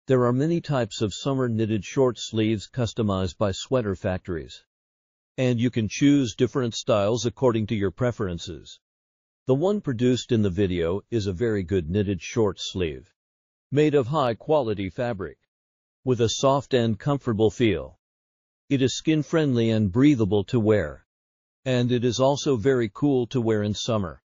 There are many types of summer knitted short sleeves customized by sweater factories, and you can choose different styles according to your preferences. The one produced in the video is a very good knitted short sleeve, made of high-quality fabric, with a soft and comfortable feel. It is skin-friendly and breathable to wear, and it is also very cool to wear in summer.